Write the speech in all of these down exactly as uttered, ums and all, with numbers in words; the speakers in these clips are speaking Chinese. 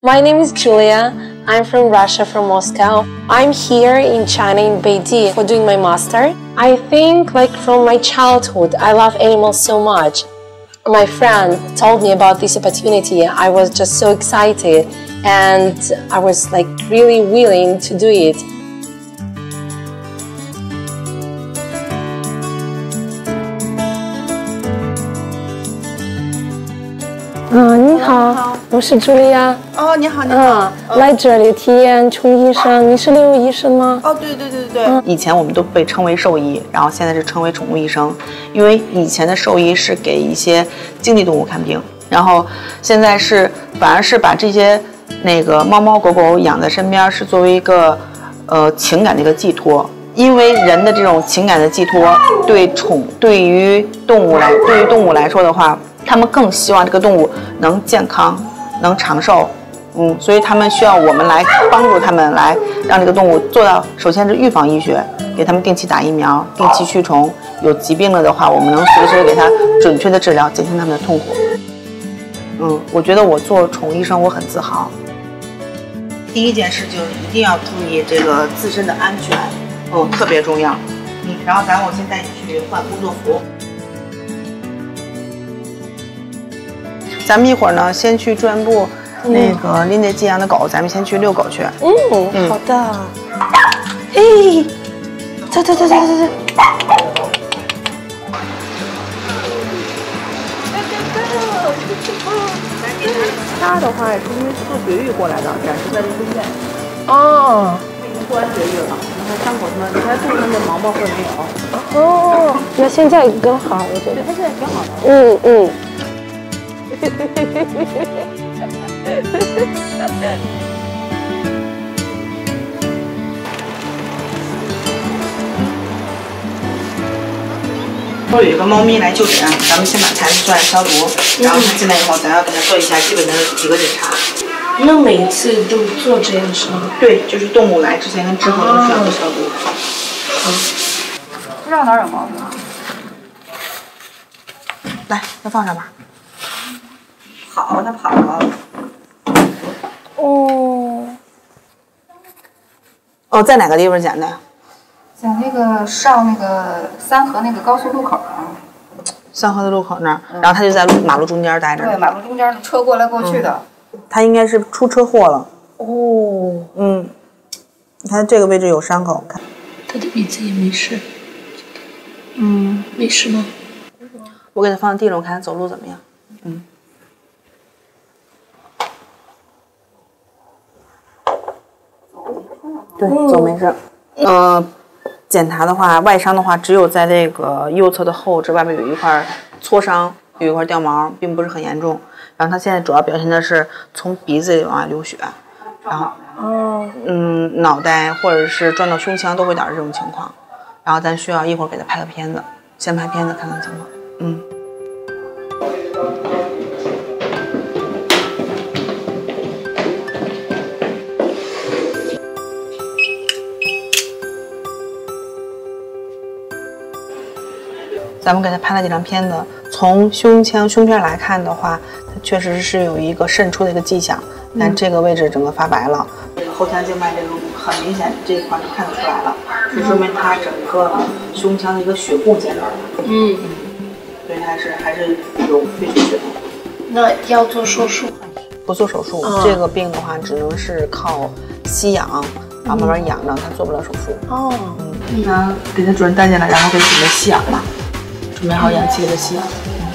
My name is Julia. I'm from Russia, from Moscow. I'm here in China, in Beijing, for doing my master. I think, like, from my childhood, I love animals so much. My friend told me about this opportunity. I was just so excited, and I was, like, really willing to do it. 嗯，你好，我是茱莉亚。 哦，你好，你好。 嗯，来这里体验宠医生，你是刘医生吗？ 哦，对对对对对。嗯、以前我们都被称为兽医，然后现在是称为宠物医生，因为以前的兽医是给一些经济动物看病，然后现在是反而是把这些那个猫猫狗狗养在身边，是作为一个呃情感的一个寄托。因为人的这种情感的寄托，对宠对于动物来对于动物来说的话。 他们更希望这个动物能健康、能长寿，嗯，所以他们需要我们来帮助他们，来让这个动物做到，首先是预防医学，给他们定期打疫苗、定期驱虫，有疾病了的话，我们能随时给他准确的治疗，减轻他们的痛苦。嗯，我觉得我做宠物医生，我很自豪。第一件事就是一定要注意这个自身的安全，嗯，特别重要。嗯，然后咱们我先带你去换工作服。 咱们一会儿呢，先去住院部，嗯、那个拎着寄养的狗，咱们先去遛狗去。 嗯，嗯好的。哎，走走走走走走。 它的话是因为做绝育过来的，暂时在这住院。 哦。 已经做完绝育了，然后伤口什么，你看肚子上的毛毛会没有。 哦，那现在更好，我觉得。 对，它现在挺好的。 嗯嗯。 说有一个猫咪来就诊，咱们先把台子做下消毒，然后它进来以后，咱要给它做一下基本的几个检查。 那每一次都做这样是吗？ 对，就是动物来之前跟之后都需要做消毒。嗯，不知道哪儿有毛病。来，先放上吧。 跑，它跑了。 哦。 哦，在哪个地方捡的？ 在那个上那个三河那个高速路口上。 三河的路口那儿，嗯、然后他就在路马路中间待着。 对，马路中间车过来过去的。 嗯、他应该是出车祸了。 哦。 嗯。你看这个位置有伤口，看。 他的鼻子也没事。嗯，没事吗？ 我给他放地上，我看他走路怎么样。嗯。 对，走没事。嗯、呃，检查的话，外伤的话，只有在这个右侧的后肢外面有一块挫伤，有一块掉毛，并不是很严重。然后他现在主要表现的是从鼻子里往外流血，然后， 哦， 嗯，脑袋或者是撞到胸腔都会导致这种情况。然后咱需要一会儿给他拍个片子，先拍片子看看情况。嗯。 咱们给他拍了几张片子，从胸腔、胸片来看的话，它确实是有一个渗出的一个迹象。你看这个位置整个发白了，这个后腔静脉这个很明显，这一块就看得出来了，就说明它整个胸腔的一个血供减少了。嗯，所以它是还是有肺出血的。 那要做手术？ 不做手术，哦、这个病的话只能是靠吸氧，然后慢慢养着，它做不了手术。哦，嗯，那给他主任带进来，然后给准备吸氧吧。 准备好氧气给它吸氧。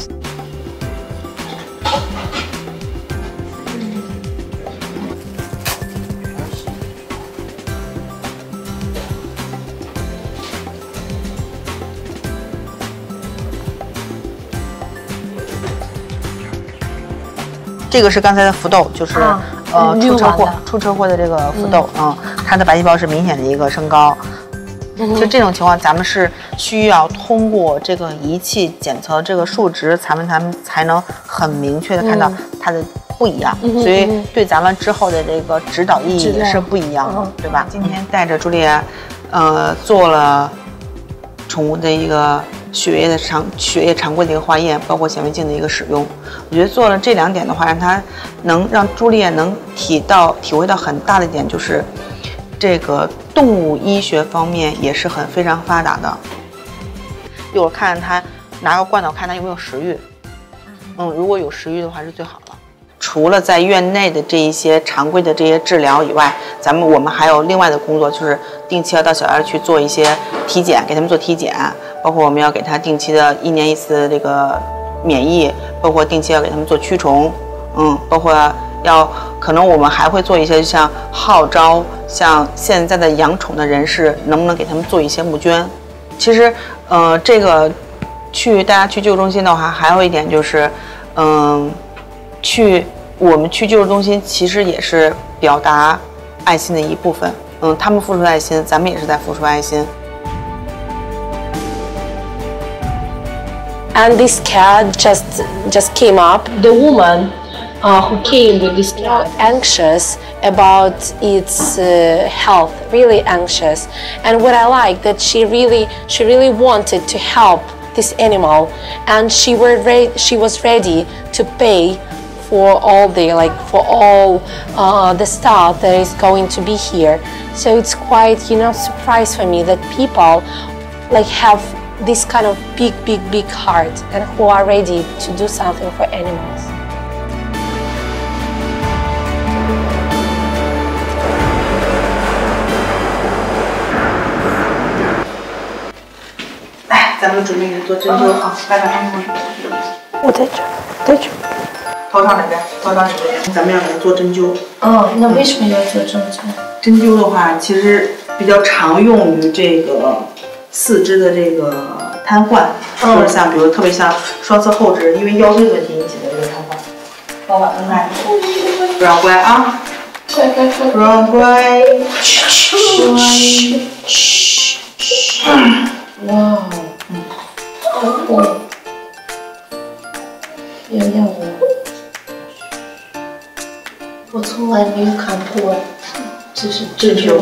这个是刚才的福豆，就是、啊、呃出车祸出车祸的这个福豆啊、嗯嗯，它的白细胞是明显的一个升高。 就这种情况，咱们是需要通过这个仪器检测这个数值，咱们咱们才能很明确的看到它的不一样，嗯、所以对咱们之后的这个指导意义是不一样的，嗯、对吧？今天带着朱莉亚，呃，做了宠物的一个血液的常血液常规的一个化验，包括显微镜的一个使用。我觉得做了这两点的话，让他能让朱丽叶能体到体会到很大的一点，就是这个动物医学方面也是很非常发达的。一会儿看他拿个罐头，看他有没有食欲。嗯，如果有食欲的话是最好了。除了在院内的这一些常规的这些治疗以外，咱们我们还有另外的工作，就是定期要到小院去做一些体检，给他们做体检，包括我们要给他定期的一年一次的这个免疫，包括定期要给他们做驱虫，嗯，包括要可能我们还会做一些像号召像现在的养宠的人士，能不能给他们做一些募捐？其实，呃，这个去大家去救助中心的话，还有一点就是，嗯。去我们去救助中心，其实也是表达爱心的一部分。嗯，他们付出爱心，咱们也是在付出爱心。 And this cat just just came up. The woman uh, who came with this cat anxious about its uh, health, really anxious. And what I like that she really she really wanted to help this animal, and she were re- she was ready to pay for all the like for all uh, the stuff that is going to be here. So it's quite, you know, surprise for me that people like have this kind of big big big heart and who are ready to do something for animals. 来，咱们准备做针灸啊，来来来， 我在这，在这。 头上哪边？头上哪边？咱们要给它做针灸。 哦，那为什么要做针灸？ 针灸的话，其实比较常用于这个四肢的这个瘫痪，或者像比如特别像双侧后肢，因为腰椎问题引起的这个瘫痪。老板，能来？不要乖啊！ 乖乖乖， 不要乖。 嘘嘘嘘。哇，嗯，好痛，要要我。我从来没有看过，这是针灸。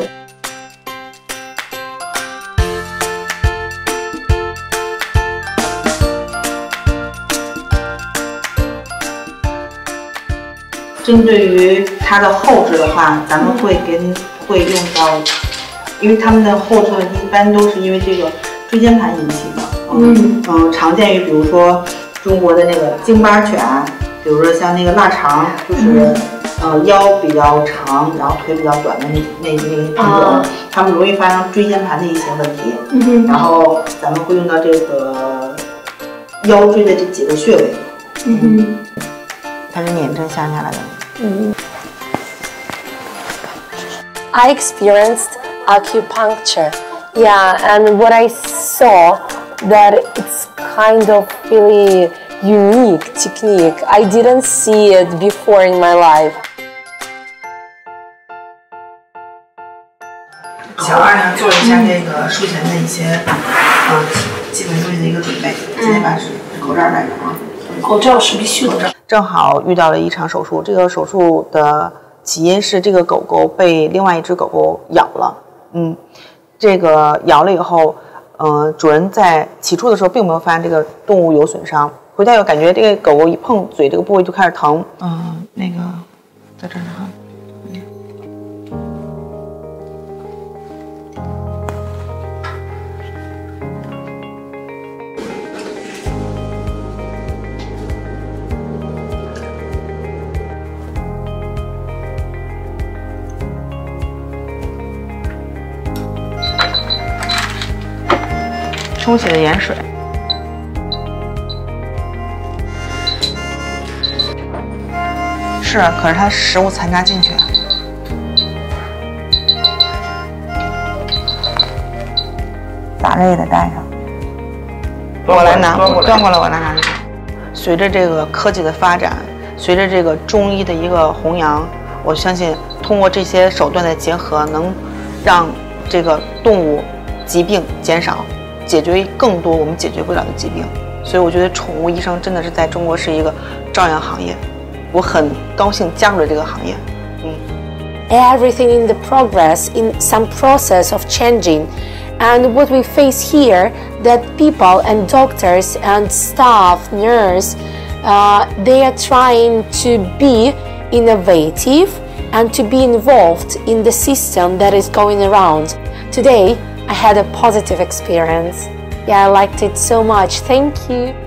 针对于它的后肢的话，咱们会跟会用到，因为它们的后肢问题一般都是因为这个椎间盘引起的。嗯嗯，常见于比如说中国的那个京巴犬，比如说像那个腊肠，就是。嗯呃，腰比较长，然后腿比较短的那那那个品种，它们容易发生椎间盘的一些问题。嗯、然后咱们会用到这个腰椎的这几个穴位。嗯，它是捻针下下来的。嗯。 I experienced acupuncture, yeah, and what I saw that it's kind of really unique technique. I didn't see it before in my life. 小二呢，做一下这个术前的一些呃基本东西的一个准备。今天把口罩戴上啊。 口罩是必须的。 正好遇到了一场手术，这个手术的起因是这个狗狗被另外一只狗狗咬了。嗯，这个咬了以后，呃，主人在起初的时候并没有发现这个动物有损伤。回家又感觉这个狗狗一碰嘴这个部位就开始疼，嗯、呃，那个在这儿哈，冲洗的盐水。是，可是它食物残渣进去，打着也得带上。我来拿，端过来，我来拿。随着这个科技的发展，随着这个中医的一个弘扬，我相信通过这些手段的结合，能让这个动物疾病减少，解决更多我们解决不了的疾病。所以我觉得宠物医生真的是在中国是一个朝阳行业。我很高兴加入了这个行业，嗯。 Everything in the progress, in some process of changing, And what we face here, that people and doctors and staff, nurse, uh, they are trying to be innovative and to be involved in the system that is going around. Today, I had a positive experience. Yeah, I liked it so much. Thank you.